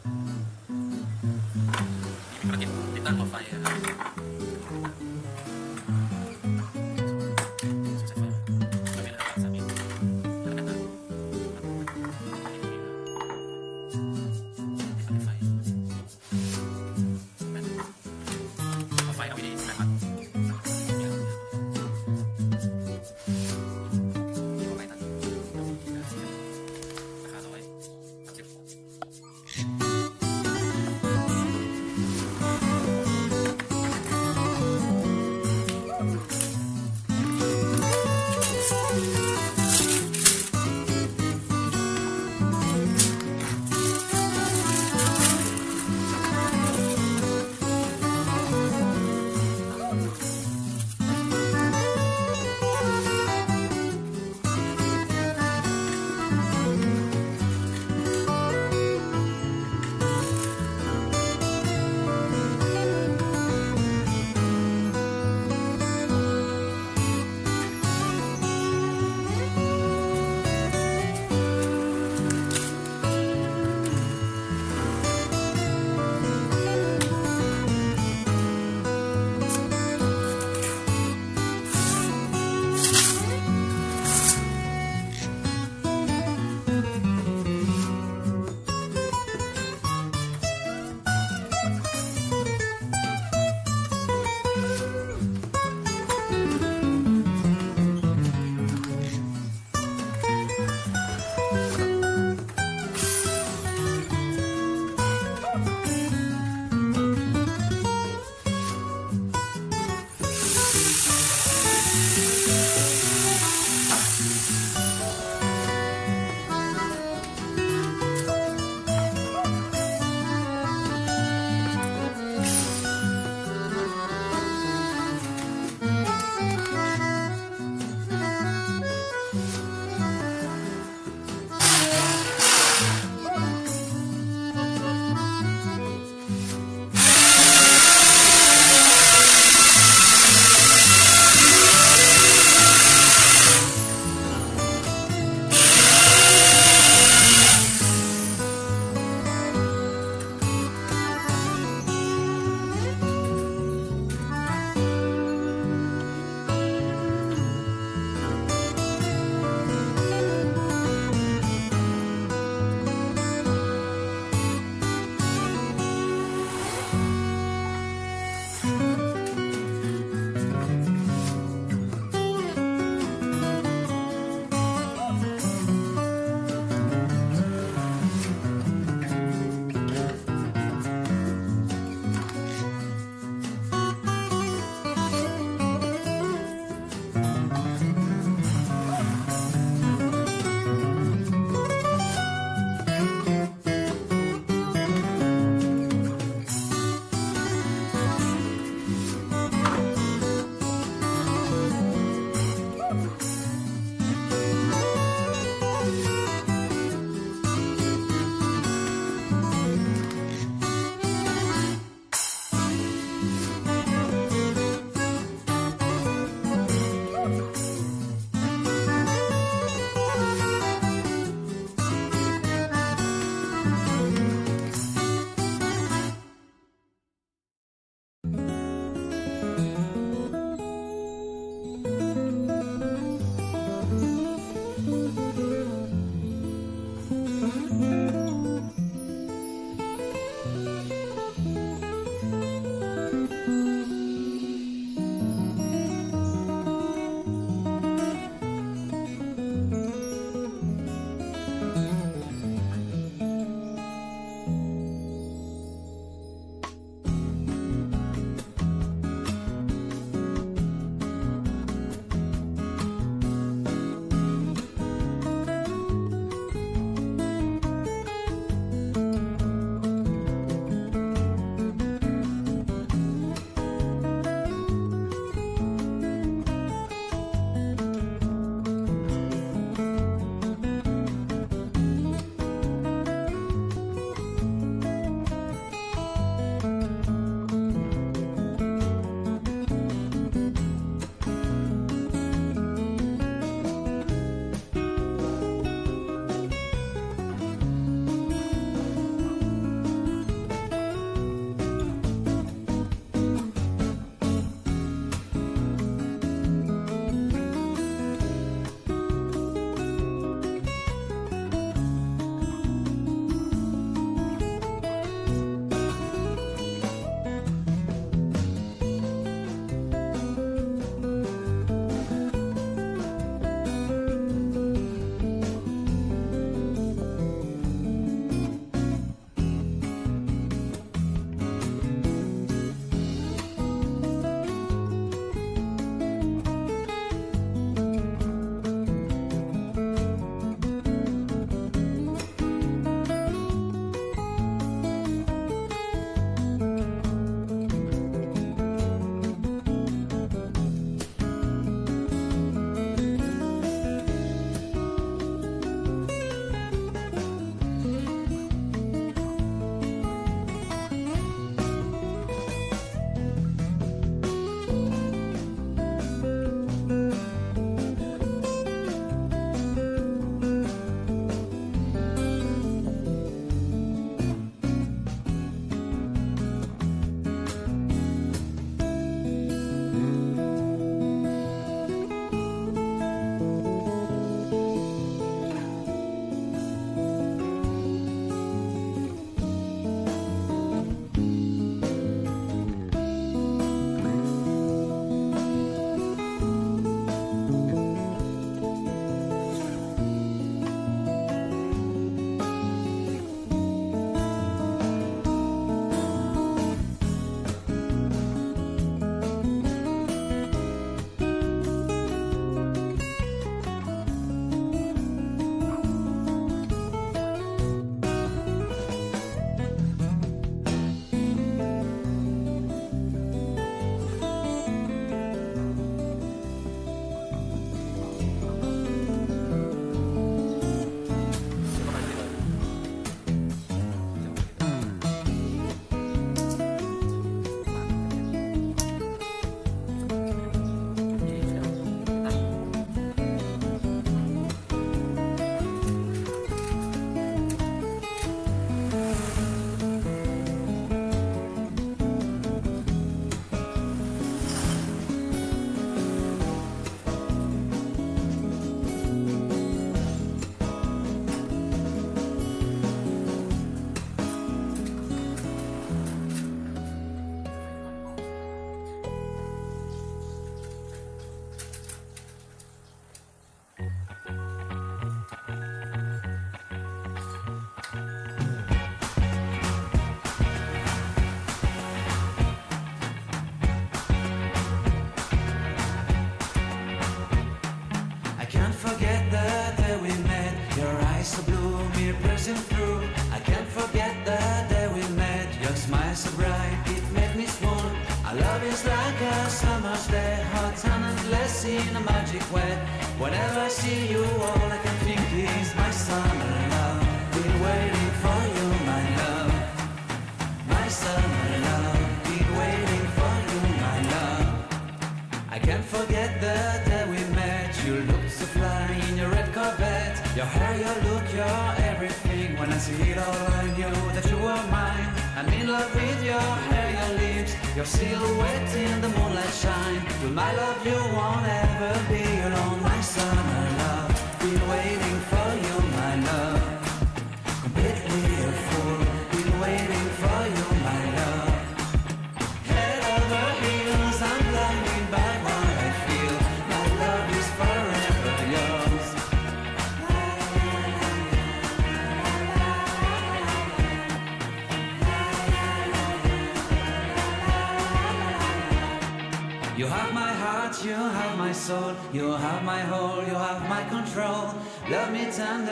ภารกิจติดตั้งหลอดไฟนะครับ talentless in a magic way. Whenever I see you, all I can think is my summer love. Been waiting for you, my love. My summer love. Been waiting for you, my love. I can't forget the day we met. You looked so fly in your red Corvette. Your hair, your look, your everything. When I see it all, I knew that you were mine. I'm in love with your hair, your lips, your silhouette in the moonlight shine. With my love, you won't ever be alone. My summer love, been waiting for you, my love. Completely a fool, been waiting for you, my love. Head over heels, I'm blinded by what I feel. My love is forever yours. You have my heart, you have my soul, you have my whole, you have my control. Love me tender.